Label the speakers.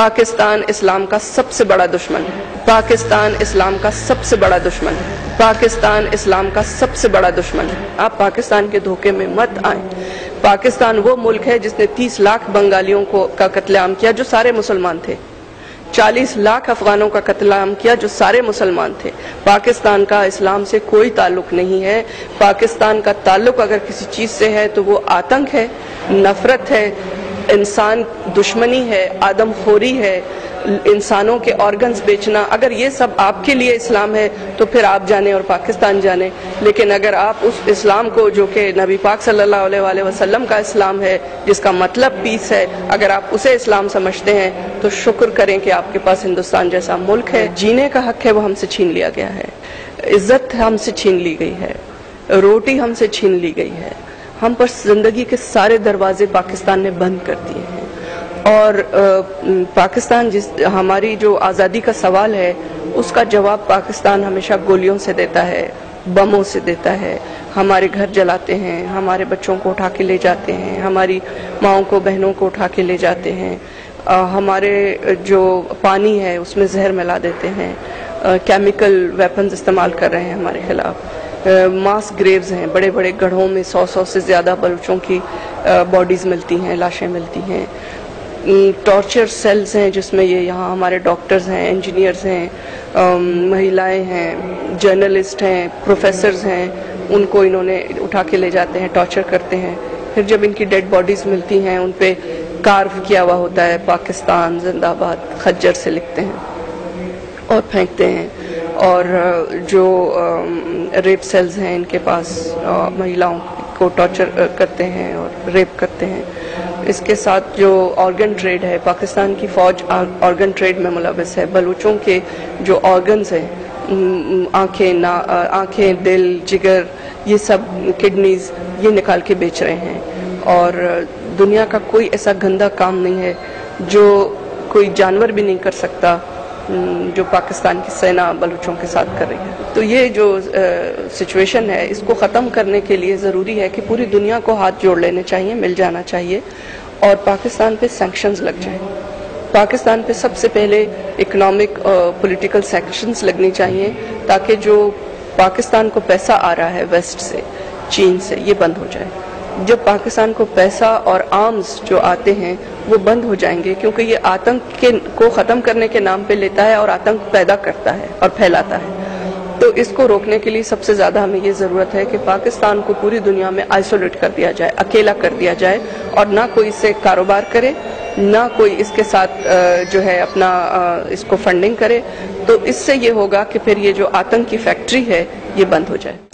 Speaker 1: पाकिस्तान इस्लाम का सबसे बड़ा दुश्मन है। पाकिस्तान इस्लाम का सबसे बड़ा दुश्मन है। पाकिस्तान इस्लाम का सबसे बड़ा दुश्मन है। आप पाकिस्तान के धोखे में मत आएं। पाकिस्तान वो मुल्क है जिसने 30 लाख बंगालियों का कत्लेआम किया जो सारे मुसलमान थे। 40 लाख अफगानों का कत्लेआम किया जो सारे मुसलमान थे। पाकिस्तान का इस्लाम से कोई ताल्लुक नहीं है। पाकिस्तान का ताल्लुक अगर किसी चीज से है तो वो आतंक है, नफरत है, इंसान दुश्मनी है, आदमखोरी है, इंसानों के ऑर्गन्स बेचना। अगर ये सब आपके लिए इस्लाम है तो फिर आप जाने और पाकिस्तान जाने। लेकिन अगर आप उस इस्लाम को जो कि नबी पाक सल्लल्लाहु अलैहि वसल्लम का इस्लाम है, जिसका मतलब पीस है, अगर आप उसे इस्लाम समझते हैं तो शुक्र करें कि आपके पास हिंदुस्तान जैसा मुल्क है। जीने का हक है वो हमसे छीन लिया गया है, इज्जत हमसे छीन ली गई है, रोटी हमसे छीन ली गई है। हम पर जिंदगी के सारे दरवाजे पाकिस्तान ने बंद कर दिए हैं। और पाकिस्तान हमारी जो आज़ादी का सवाल है उसका जवाब पाकिस्तान हमेशा गोलियों से देता है, बमों से देता है। हमारे घर जलाते हैं, हमारे बच्चों को उठा के ले जाते हैं, हमारी माओं को बहनों को उठा के ले जाते हैं, हमारे जो पानी है उसमें जहर मिला देते हैं, केमिकल वेपन्स इस्तेमाल कर रहे हैं हमारे खिलाफ। मास ग्रेव्स हैं, बड़े बड़े गढ़ों में 100 से ज़्यादा बलूचों की बॉडीज़ मिलती हैं, लाशें मिलती हैं। टॉर्चर सेल्स हैं जिसमें ये यहाँ हमारे डॉक्टर्स हैं, इंजीनियर्स हैं, महिलाएं हैं, जर्नलिस्ट हैं, प्रोफेसर्स हैं, उनको इन्होंने उठा के ले जाते हैं, टॉर्चर करते हैं। फिर जब इनकी डेड बॉडीज़ मिलती हैं उन पे कार्व किया हुआ होता है पाकिस्तान जिंदाबाद, खज्जर से लिखते हैं और फेंकते हैं। और जो रेप सेल्स हैं इनके पास महिलाओं को टॉर्चर करते हैं और रेप करते हैं। इसके साथ जो ऑर्गन ट्रेड है, पाकिस्तान की फौज ऑर्गन ट्रेड में मुलविस है। बलूचों के जो ऑर्गन्स हैं, आंखें, दिल, जिगर, ये सब किडनीज, ये निकाल के बेच रहे हैं। और दुनिया का कोई ऐसा गंदा काम नहीं है जो कोई जानवर भी नहीं कर सकता जो पाकिस्तान की सेना बलूचों के साथ कर रही है। तो ये जो सिचुएशन है इसको ख़त्म करने के लिए ज़रूरी है कि पूरी दुनिया को हाथ जोड़ लेने चाहिए, मिल जाना चाहिए और पाकिस्तान पे सैंक्शंस लग जाएं। पाकिस्तान पे सबसे पहले इकोनॉमिक पॉलिटिकल सैंक्शंस लगनी चाहिए ताकि जो पाकिस्तान को पैसा आ रहा है वेस्ट से, चीन से, ये बंद हो जाए। जब पाकिस्तान को पैसा और आर्म्स जो आते हैं वो बंद हो जाएंगे, क्योंकि ये आतंक को ख़त्म करने के नाम पे लेता है और आतंक पैदा करता है और फैलाता है। तो इसको रोकने के लिए सबसे ज़्यादा हमें ये ज़रूरत है कि पाकिस्तान को पूरी दुनिया में आइसोलेट कर दिया जाए, अकेला कर दिया जाए और ना कोई इससे कारोबार करे, ना कोई इसके साथ जो है अपना इसको फंडिंग करे। तो इससे ये होगा कि फिर ये जो आतंक की फैक्ट्री है ये बंद हो जाए।